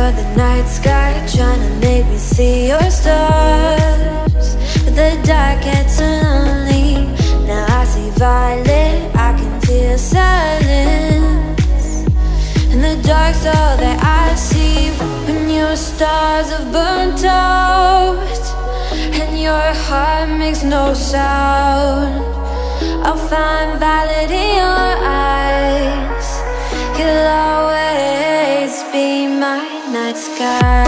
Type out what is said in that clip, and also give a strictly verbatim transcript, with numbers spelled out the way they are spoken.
you're the night sky, trying to make me see your stars. But the dark gets so lonely. Now I see violet, I can feel silence. And the dark's all that I see. When your stars have burnt out and your heart makes no sound, I'll find violet in your eyes. You'll always be my night sky.